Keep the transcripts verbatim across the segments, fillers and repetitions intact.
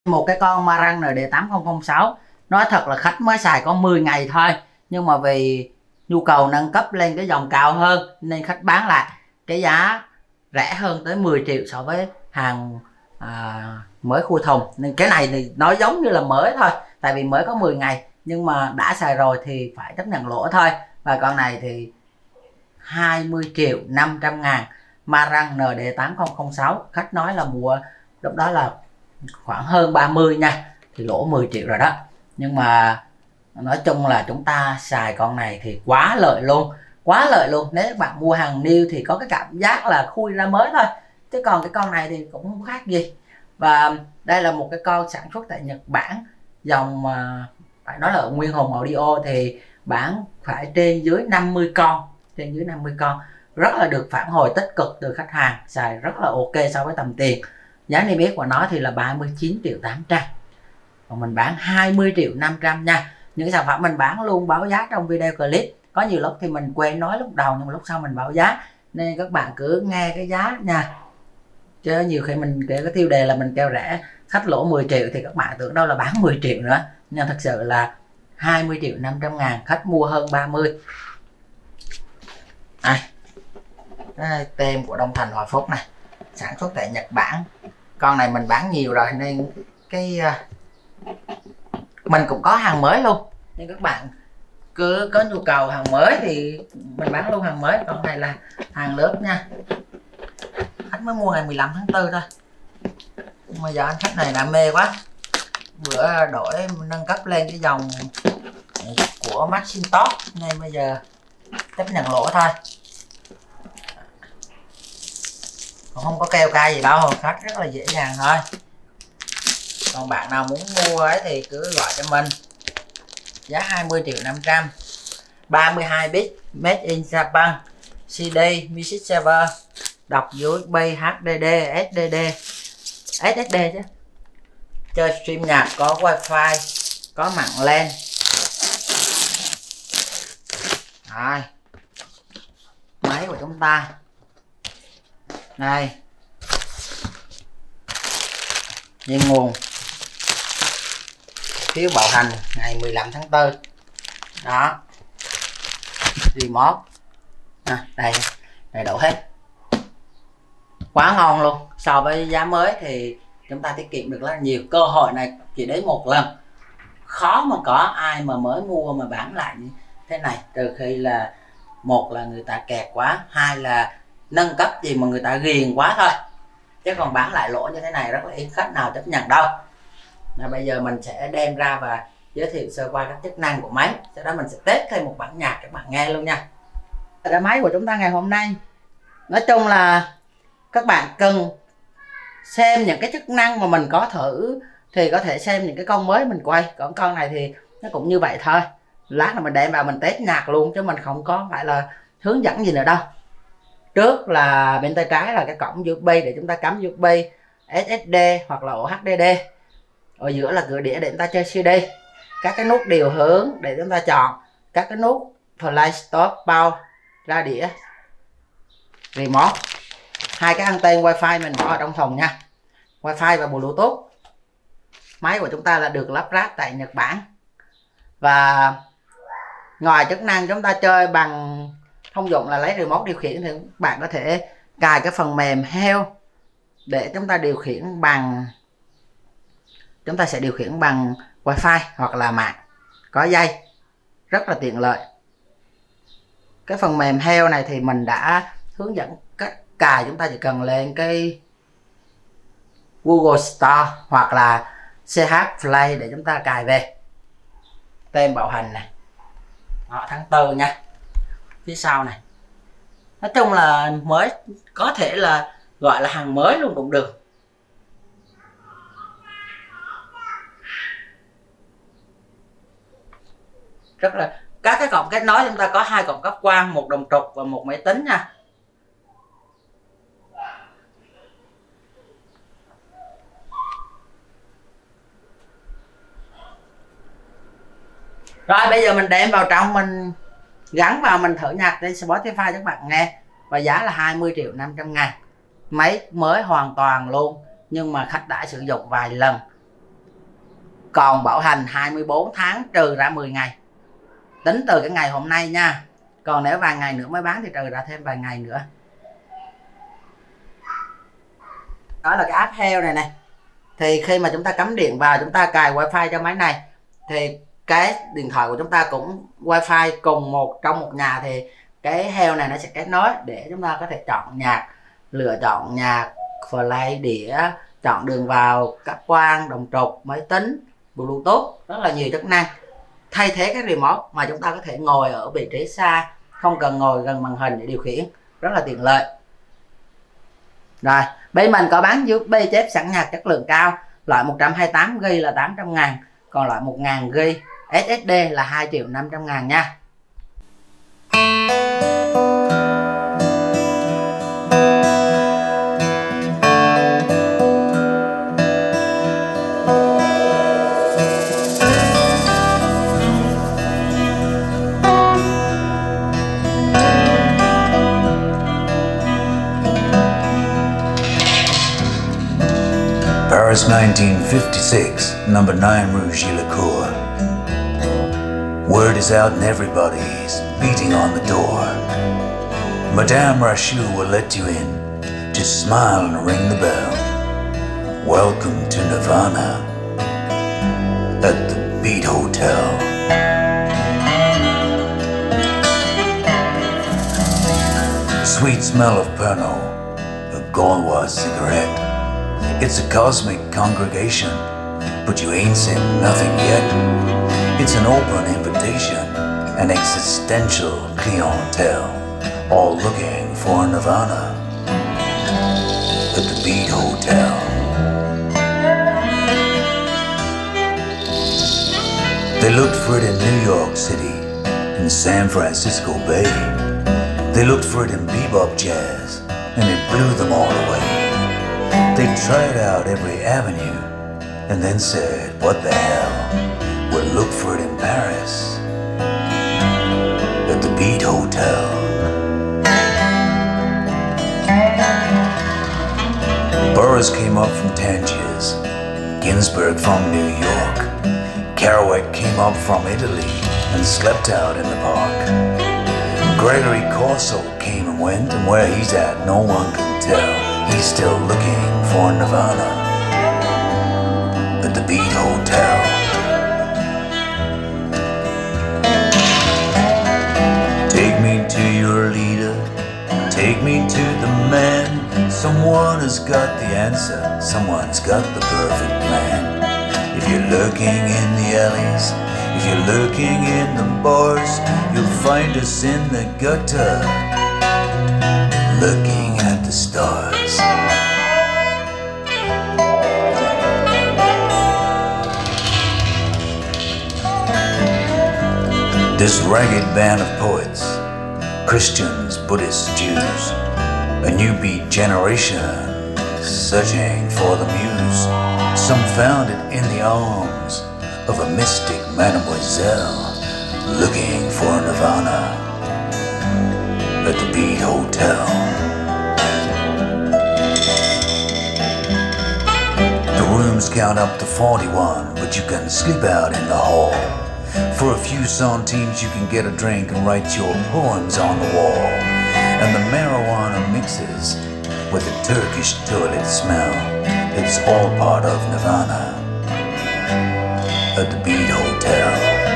Một cái con Marantz en đê tám không không sáu, nói thật là khách mới xài có mười ngày thôi, nhưng mà vì nhu cầu nâng cấp lên cái dòng cao hơn nên khách bán lại cái giá rẻ hơn tới mười triệu so với hàng à, mới khui thùng. Nên cái này thì nó giống như là mới thôi, tại vì mới có mười ngày, nhưng mà đã xài rồi thì phải chấp nhận lỗ thôi. Và con này thì hai mươi triệu năm trăm ngàn, Marantz en đê tám không không sáu, khách nói là mua lúc đó là khoảng hơn ba mươi nha, thì lỗ mười triệu rồi đó. Nhưng mà nói chung là chúng ta xài con này thì quá lợi luôn, quá lợi luôn. Nếu các bạn mua hàng new thì có cái cảm giác là khui ra mới thôi, chứ còn cái con này thì cũng không khác gì. Và đây là một cái con sản xuất tại Nhật Bản, dòng mà phải nói là Nguyên Hùng Audio thì bán phải trên dưới năm mươi con, trên dưới năm mươi con, rất là được phản hồi tích cực từ khách hàng, xài rất là ok so với tầm tiền. Giá niêm yết của nó thì là ba mươi chín triệu tám trăm, còn mình bán hai mươi triệu năm trăm nha. Những sản phẩm mình bán luôn báo giá trong video clip, có nhiều lúc thì mình quên nói lúc đầu nhưng mà lúc sau mình báo giá, nên các bạn cứ nghe cái giá nha, chứ nhiều khi mình kể cái tiêu đề là mình kêu rẻ khách lỗ mười triệu thì các bạn tưởng đâu là bán mười triệu nữa, nhưng thật sự là hai mươi triệu năm trăm ngàn, khách mua hơn ba mươi. Đây, đây tem của Đông Thành Hòa Phúc này, sản xuất tại Nhật Bản. Con này mình bán nhiều rồi nên cái mình cũng có hàng mới luôn, nên các bạn cứ có nhu cầu hàng mới thì mình bán luôn hàng mới. Con này là hàng lớp nha, khách mới mua ngày mười lăm tháng tư thôi, nhưng mà giờ anh khách này đã mê quá, bữa đổi nâng cấp lên cái dòng của Macintosh nên bây giờ chấp nhận lỗ thôi, còn không có keo ca gì đâu, khách rất là dễ dàng thôi. Còn bạn nào muốn mua ấy thì cứ gọi cho mình, giá hai mươi triệu năm trăm, ba mươi hai bit, made in Japan, xê đê, music server, đọc u ét bê, hát đê đê, ét đê đê, ét ét đê chứ, chơi stream nhạc, có wifi, có mạng LAN. Rồi, máy của chúng ta đây, dây nguồn, phiếu bảo hành ngày mười lăm tháng tư đó, remote à, đây đầy đủ hết, quá ngon luôn. So với giá mới thì chúng ta tiết kiệm được rất là nhiều. Cơ hội này chỉ đến một lần, khó mà có ai mà mới mua mà bán lại như thế này, trừ khi là một là người ta kẹt quá, hai là nâng cấp gì mà người ta ghiền quá thôi, chứ còn bán lại lỗ như thế này rất là ít khách nào chấp nhận đâu. Và bây giờ mình sẽ đem ra và giới thiệu sơ qua các chức năng của máy, sau đó mình sẽ test thêm một bản nhạc các bạn nghe luôn nha. Cái máy của chúng ta ngày hôm nay, nói chung là các bạn cần xem những cái chức năng mà mình có thử thì có thể xem những cái con mới mình quay, còn con này thì nó cũng như vậy thôi. Lát là mình đem vào mình test nhạc luôn, chứ mình không có phải là hướng dẫn gì nữa đâu. Trước là bên tay trái là cái cổng u ét bê để chúng ta cắm u ét bê, ét ét đê hoặc là ổ hát đê đê. Ở giữa là cửa đĩa để chúng ta chơi xê đê. Các cái nút điều hướng để chúng ta chọn. Các cái nút play, stop, pause, ra đĩa, remote. Hai cái anten wifi mình bỏ ở trong thùng nha, wifi và bluetooth. Máy của chúng ta là được lắp ráp tại Nhật Bản. Và ngoài chức năng chúng ta chơi bằng thông dụng là lấy remote điều khiển, thì các bạn có thể cài cái phần mềm Health để chúng ta điều khiển bằng, chúng ta sẽ điều khiển bằng wifi hoặc là mạng có dây, rất là tiện lợi. Cái phần mềm Health này thì mình đã hướng dẫn cách cài, chúng ta chỉ cần lên cái Google Store hoặc là xê hát Play để chúng ta cài về. Tem bảo hành này, đó, tháng tư nha, phía sau này. Nói chung là mới, có thể là gọi là hàng mới luôn cũng được. Rất là, các cái cổng kết nối chúng ta có hai cổng cáp quang, một đồng trục và một máy tính nha. Rồi bây giờ mình đem vào trong, mình gắn vào, mình thử nhạc trên Spotify cho các bạn nghe. Và giá là hai mươi triệu năm trăm ngàn. Máy mới hoàn toàn luôn, nhưng mà khách đã sử dụng vài lần còn bảo hành hai mươi bốn tháng trừ ra mười ngày. Tính từ cái ngày hôm nay nha. Còn nếu vài ngày nữa mới bán thì trừ ra thêm vài ngày nữa. Đó là cái app Heo này này. Thì khi mà chúng ta cắm điện vào, chúng ta cài wifi cho máy này, thì cái điện thoại của chúng ta cũng wifi cùng một trong một nhà, thì cái Heo này nó sẽ kết nối để chúng ta có thể chọn nhạc, lựa chọn nhạc, play đĩa, chọn đường vào, cáp quang, đồng trục, máy tính, Bluetooth, rất là nhiều chức năng. Thay thế cái remote mà chúng ta có thể ngồi ở vị trí xa, không cần ngồi gần màn hình để điều khiển, rất là tiện lợi. Rồi, bên mình có bán u ét bê chép sẵn nhạc chất lượng cao, loại một trăm hai mươi tám gi ga bai là tám trăm ngàn, còn loại một nghìn gi ga bai ét ét đê là hai triệu năm trăm ngàn nha. Paris nineteen fifty-six, number nine Rue Gillicourt. Word is out and everybody's beating on the door. Madame Rachou will let you in. Just smile and ring the bell. Welcome to Nirvana at the Beat Hotel. Sweet smell of Pernod, a Gaulois cigarette. It's a cosmic congregation, but you ain't seen nothing yet. It's an open invitation, an existential clientele, all looking for Nirvana at the Beat Hotel. They looked for it in New York City, in San Francisco Bay. They looked for it in bebop jazz, and it blew them all away. They tried out every avenue and then said, what the hell, we'll look for it in Paris at the Beat Hotel. Burroughs came up from Tangiers, Ginsberg from New York, Kerouac came up from Italy and slept out in the park. Gregory Corso came and went, and where he's at no one can tell. He's still looking for Nirvana at the Beat Hotel. Take me to your leader, take me to the man. Someone has got the answer, someone's got the perfect plan. If you're lurking in the alleys, if you're lurking in the bars, you'll find us in the gutter, looking at the stars. This ragged band of poets, Christians, Buddhists, Jews, a new beat generation searching for the muse. Some found it in the arms of a mystic mademoiselle, looking for Nirvana at the Beat Hotel. The rooms count up to forty-one, but you can sleep out in the hall. For a few centimes you can get a drink and write your poems on the wall. And the marijuana mixes with the Turkish toilet smell. It's all part of Nirvana at the Beat Hotel.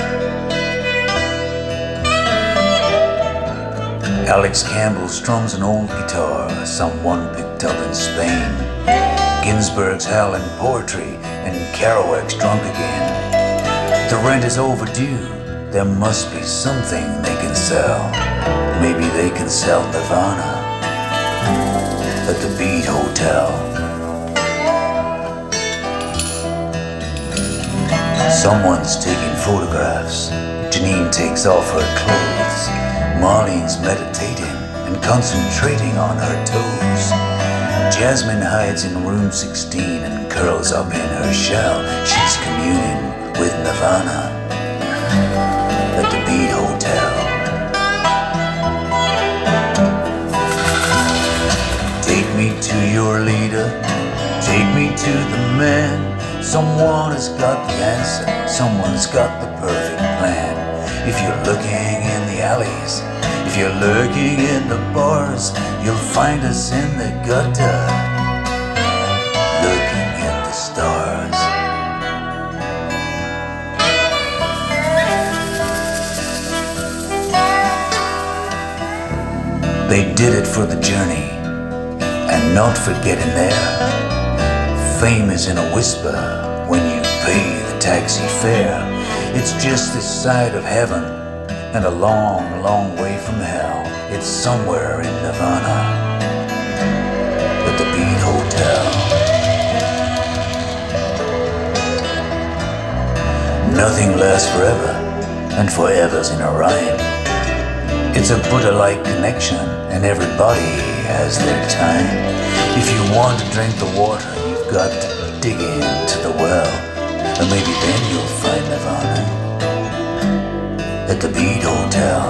Alex Campbell strums an old guitar someone picked up in Spain. Ginsberg's howling poetry and Kerouac's drunk again. The rent is overdue, there must be something they can sell. Maybe they can sell Nirvana at the Beat Hotel. Someone's taking photographs. Janine takes off her clothes. Marlene's meditating and concentrating on her toes. Jasmine hides in room sixteen and curls up in her shell. She's communing with Nirvana at the Beat Hotel. Take me to your leader, take me to the man. Someone has got the answer, someone's got the perfect plan. If you're looking in the alleys, if you're lurking in the bars, you'll find us in the gutter, looking at the stars. They did it for the journey, and not for getting there. Fame is in a whisper when you pay the taxi fare. It's just this side of heaven and a long, long way from hell. It's somewhere in Nirvana at the Beat Hotel. Nothing lasts forever, and forever's in a rhyme. It's a Buddha-like connection, and everybody has their time. If you want to drink the water, you've got to dig into the well, and maybe then you'll find Nirvana at the Beat Hotel.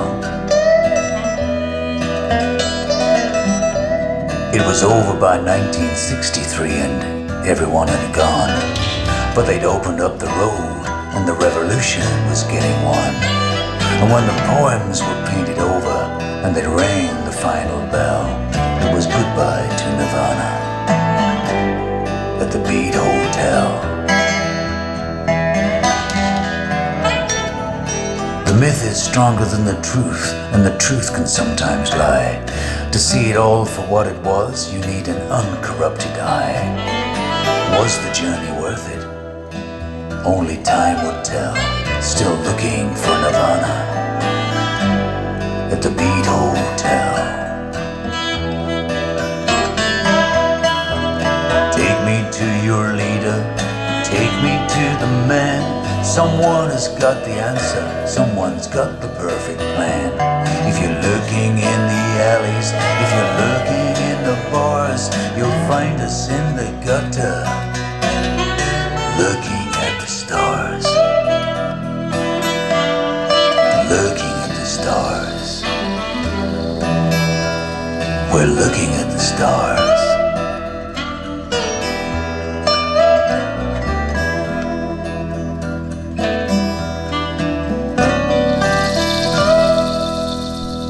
It was over by nineteen sixty-three and everyone had gone, but they'd opened up the road and the revolution was getting won. And when the poems were painted over and they rang the final bell, it was goodbye to Nirvana at the Beat Hotel. The myth is stronger than the truth, and the truth can sometimes lie. To see it all for what it was, you need an uncorrupted eye. Was the journey worth it? Only time would tell. Still looking for Nirvana at the Beat Hotel. Take me to your leader, take me to the man. Someone has got the answer, someone's got the perfect plan. If you're looking in the alleys, if you're looking in the bars, you'll find us in the gutter, looking at the stars. Looking at the stars. We're looking at the stars.